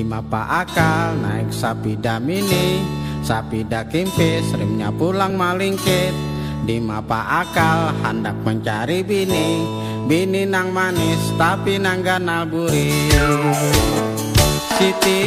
mapa akal naik sapida mini, sapida kimpis remnya pulang malingkit. Di mapa akal hendak mencari bini, bini nang manis tapi nang ganal buri. Siti